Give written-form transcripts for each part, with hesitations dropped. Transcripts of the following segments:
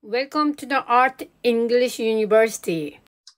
Welcome to the Art English University.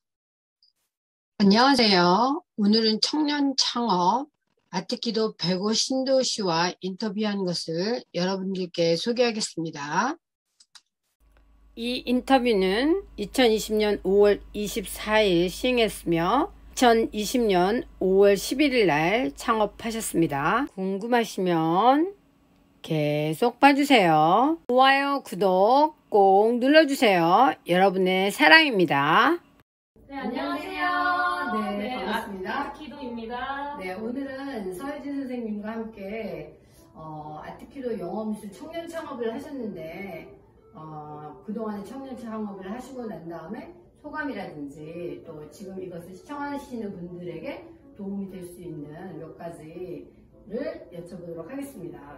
안녕하세요. 오늘은 청년 창업 아트키도 백오 신도 씨와 인터뷰한 것을 여러분들께 소개하겠습니다. 이 인터뷰는 2020년 5월 24일 시행했으며 2020년 5월 11일 날 창업하셨습니다. 궁금하시면 계속 봐주세요. 좋아요, 구독 꼭 눌러주세요. 여러분의 사랑입니다. 네, 안녕하세요. 네, 반갑습니다. 아트키도입니다. 네, 오늘은 서혜진 선생님과 함께 아트키도 영어미술 청년 창업을 하셨는데 그동안에 청년 창업을 하시고 난 다음에 소감이라든지 또 지금 이것을 시청하시는 분들에게 도움이 될 수 있는 몇 가지를 여쭤보도록 하겠습니다.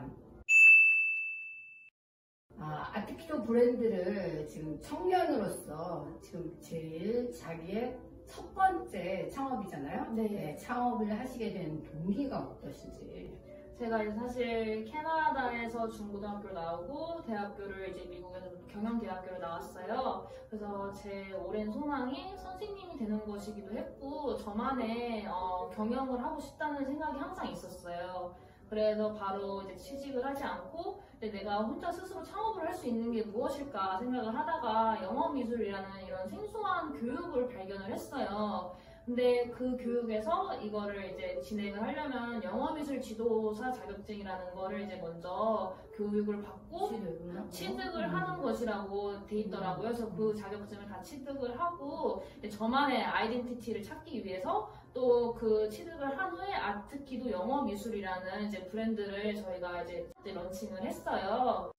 아트키도 브랜드를 지금 청년으로서 지금 제일 자기의 첫 번째 창업이잖아요. 네. 창업을 하시게 된 동기가 어떠신지. 제가 이제 사실 캐나다에서 중고등학교를 나오고 대학교를 이제 미국에서 경영대학교를 나왔어요. 그래서 제 오랜 소망이 선생님이 되는 것이기도 했고 저만의 경영을 하고 싶다는 생각이 항상 있었어요. 그래서 바로 이제 취직을 하지 않고 내가 혼자 스스로 창업을 할 수 있는 게 무엇일까 생각을 하다가 영어미술이라는 이런 생소한 교육을 발견을 했어요. 근데 그 교육에서 이거를 이제 진행을 하려면 영어미술 지도사 자격증이라는 거를 이제 먼저 교육을 받고 취득을 하는 것이라고 돼 있더라고요. 그래서 그 자격증을 다 취득을 하고 저만의 아이덴티티를 찾기 위해서 또 그 취득을 한 후에 아트키도 영어미술이라는 이제 브랜드를 저희가 이제 런칭을 했어요.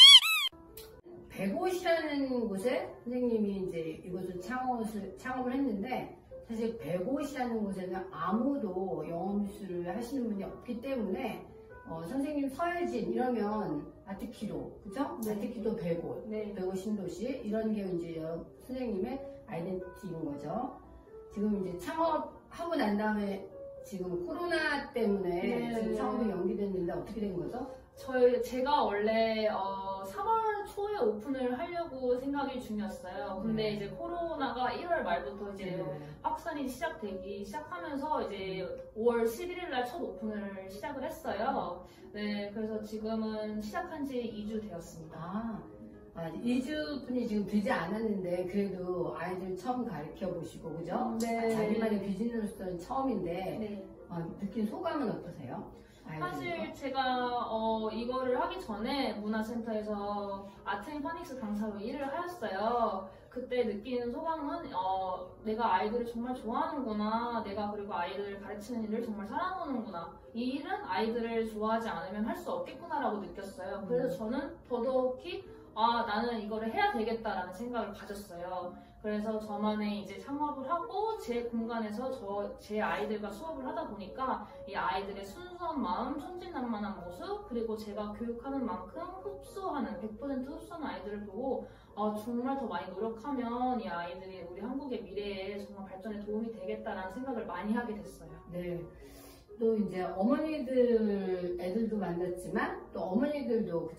백옷이라는 곳에 선생님이 이제 이곳을 창업을 했는데 사실 백옷이라는 곳에는 아무도 영어미술을 하시는 분이 없기 때문에 선생님 서혜진 이러면 아트키도 그죠? 네. 아트키도 백옷, 네. 백옷 신도시 이런 게 이제 선생님의 아이덴티티인 거죠. 지금 이제 창업하고 난 다음에 지금 코로나 때문에 네. 지금 창업이 연기됐는데 어떻게 된 거죠? 제가 원래 3월 초에 오픈을 하려고 생각이 중이었어요. 근데 이제 코로나가 1월 말부터 이제 확산이 시작하면서 이제 5월 11일 날 첫 오픈을 시작을 했어요. 네, 그래서 지금은 시작한 지 2주 되었습니다. 2주뿐이 지금 되지 않았는데 그래도 아이들 처음 가르쳐 보시고 그죠? 네. 자기만의 비즈니스로서는 처음인데 네. 느낀 소감은 어떠세요? 사실 제가 이거를 하기 전에 문화센터에서 아트앤파닉스 강사로 일을 하였어요. 그때 느끼는 소감은 내가 아이들을 정말 좋아하는구나. 내가 그리고 아이들을 가르치는 일을 정말 사랑하는구나. 이 일은 아이들을 좋아하지 않으면 할 수 없겠구나라고 느꼈어요. 그래서 저는 더더욱이 나는 이거를 해야 되겠다라는 생각을 가졌어요. 그래서 저만의 이제 창업을 하고 제 공간에서 제 아이들과 수업을 하다 보니까 이 아이들의 순수한 마음, 천진난만한 모습, 그리고 제가 교육하는 만큼 100% 흡수하는 아이들을 보고 정말 더 많이 노력하면 이 아이들이 우리 한국의 미래에 정말 발전에 도움이 되겠다라는 생각을 많이 하게 됐어요. 네. 또 이제 어머니들 애들도 만났지만 또 어머니들도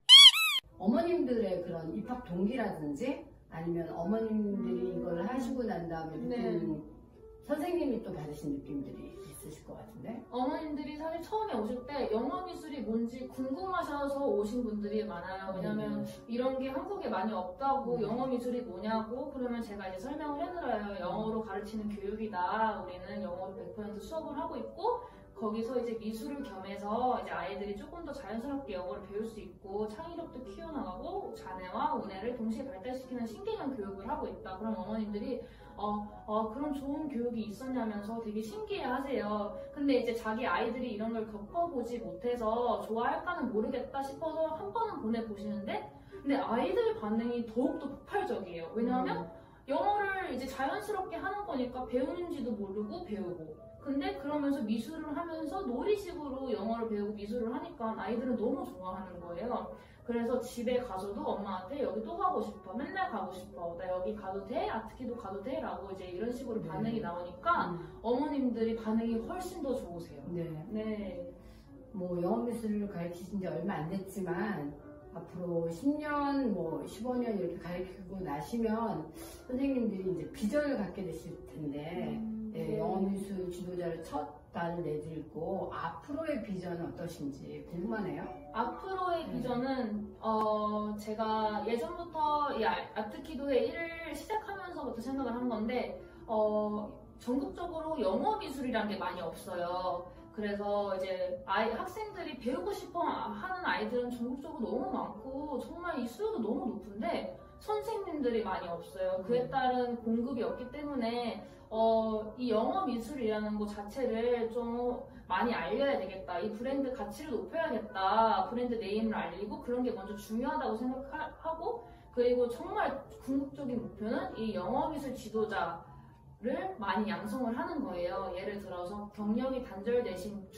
어머님들의 그런 입학 동기라든지 아니면 어머님들이 이걸 하시고 난 다음에 느끼는 선생님이 또 받으신 느낌들이 있으실 것 같은데 어머님들이 사실 처음에 오실 때 영어미술이 뭔지 궁금하셔서 오신 분들이 많아요. 왜냐면 이런 게 한국에 많이 없다고 영어미술이 뭐냐고 그러면 제가 이제 설명을 해드려요. 영어로 가르치는 교육이다. 우리는 영어로 100% 수업을 하고 있고 거기서 이제 미술을 겸해서 이제 아이들이 조금 더 자연스럽게 영어를 배울 수 있고 창의력도 키워나가고 자뇌와 우뇌를 동시에 발달시키는 신개념 교육을 하고 있다. 그럼 어머님들이 그런 좋은 교육이 있었냐면서 되게 신기해 하세요. 근데 이제 자기 아이들이 이런 걸 겪어보지 못해서 좋아할까는 모르겠다 싶어서 한 번은 보내보시는데 근데 아이들 반응이 더욱더 폭발적이에요. 왜냐하면 영어를 이제 자연스럽게 하는 거니까 배우는지도 모르고 배우고 근데 그러면서 미술을 하면서 놀이식으로 영어를 배우고 미술을 하니까 아이들은 너무 좋아하는 거예요. 그래서 집에 가서도 엄마한테 여기 또 가고 싶어. 맨날 가고 싶어. 나 여기 가도 돼? 아트키도 가도 돼? 라고 이제 이런 식으로 반응이 나오니까 어머님들이 반응이 훨씬 더 좋으세요. 네. 네. 뭐 영어미술을 가르치신 지 얼마 안 됐지만 앞으로 10년, 뭐 15년 이렇게 가르치고 나시면 선생님들이 이제 비전을 갖게 되실 텐데, 네, 영어미술 지도자를 첫 발을 내딛고 앞으로의 비전은 어떠신지 궁금하네요. 앞으로의 비전은 제가 예전부터 이 아트키도의 일을 시작하면서부터 생각을 한 건데 전국적으로 영어 미술이라는 게 많이 없어요. 그래서 이제 학생들이 배우고 싶어 하는 아이들은 전국적으로 너무 많고 정말 이 수요도 너무 높은데 선생님들이 많이 없어요. 그에 따른 공급이 없기 때문에 이 영어 미술이라는 것 자체를 좀 많이 알려야 되겠다. 이 브랜드 가치를 높여야겠다. 브랜드 네임을 알리고 그런 게 먼저 중요하다고 생각하고, 그리고 정말 궁극적인 목표는 이 영어 미술 지도자를 많이 양성을 하는 거예요. 예를 들어서 경력이 단절되신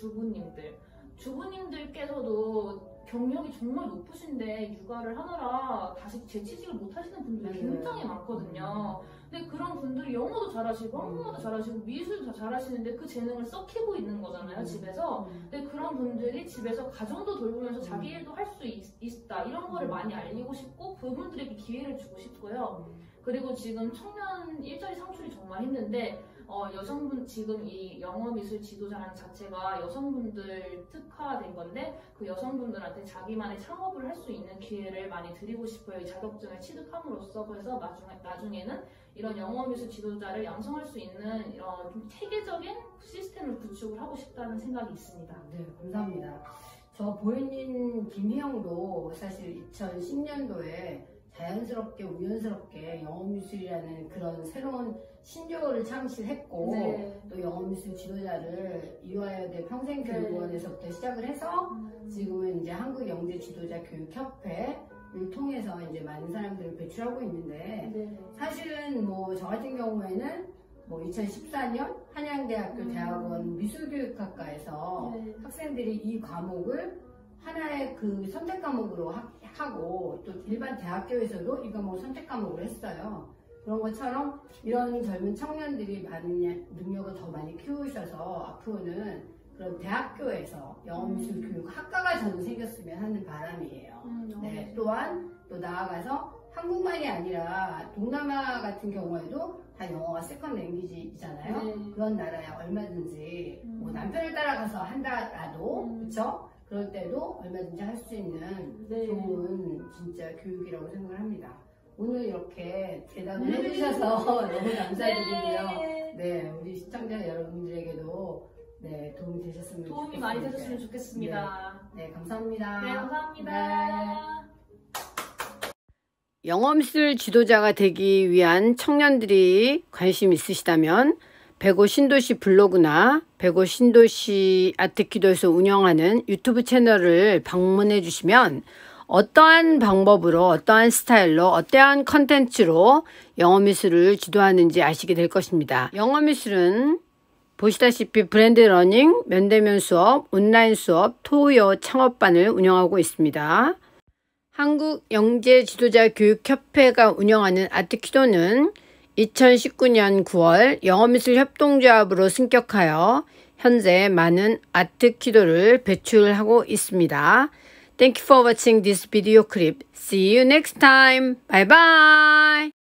주부님들께서도 경력이 정말 높으신데 육아를 하느라 다시 재취직을 못 하시는 분들이 굉장히 많거든요. 근데 그런 분들이 영어도 잘하시고 한국어도 잘하시고 미술도 다 잘하시는데 그 재능을 썩히고 있는 거잖아요, 집에서. 근데 그런 분들이 집에서 가정도 돌보면서 자기 일도 할 수 있다, 이런 거를 많이 알리고 싶고 그분들에게 기회를 주고 싶고요. 그리고 지금 청년 일자리 창출이 정말 힘든데 여성분, 지금 이 영어미술 지도자라는 자체가 여성분들 특화된 건데 그 여성분들한테 자기만의 창업을 할 수 있는 기회를 많이 드리고 싶어요. 이 자격증을 취득함으로써. 그래서 나중에는 이런 영어미술 지도자를 양성할 수 있는 이런 좀 체계적인 시스템을 구축을 하고 싶다는 생각이 있습니다. 네, 감사합니다. 저 보이님 김희영도 사실 2010년도에 자연스럽게 우연스럽게 영어미술이라는 그런 새로운 신조어를 창시했고, 네. 또 영어미술 지도자를 이화여대 평생교육원에서부터 시작을 해서 지금은 이제 한국영재지도자교육협회를 통해서 이제 많은 사람들을 배출하고 있는데, 네. 사실은 뭐 저 같은 경우에는 뭐 2014년 한양대학교 대학원 미술교육학과에서 네. 학생들이 이 과목을 하나의 그 선택 과목으로 하고 또 일반 대학교에서도 이 과목을 선택 과목으로 했어요. 그런 것처럼 이런 젊은 청년들이 많은 능력을 더 많이 키우셔서 앞으로는 그런 대학교에서 영어미술 교육학과가 저는 생겼으면 하는 바람이에요. 네, 또한 또 나아가서 한국만이 아니라 동남아 같은 경우에도 다 영어가 세컨 랭귀지잖아요. 네. 그런 나라에 얼마든지 뭐 남편을 따라가서 한다라도 그렇죠? 그럴 때도 얼마든지 할 수 있는 네. 좋은 진짜 교육이라고 생각을 합니다. 오늘 이렇게 대답을 해주셔서 너무 감사드리고요. 네. 우리 시청자 여러분들에게도 도움이 되셨으면 좋겠습니다. 도움이 많이 되셨으면 좋겠습니다. 네, 감사합니다. 네, 감사합니다. 네. 영어미술 지도자가 되기 위한 청년들이 관심 있으시다면 백오 신도시 블로그나 백오 신도시 아트키도에서 운영하는 유튜브 채널을 방문해 주시면 어떠한 방법으로, 어떠한 스타일로, 어떠한 컨텐츠로 영어미술을 지도하는지 아시게 될 것입니다. 영어미술은 보시다시피 브랜드 러닝, 면대면 수업, 온라인 수업, 토요 창업반을 운영하고 있습니다. 한국영재지도자교육협회가 운영하는 아트키도는 2019년 9월 영어미술 협동조합으로 승격하여 현재 많은 아트키도를 배출하고 있습니다. Thank you for watching this video clip. See you next time. Bye bye.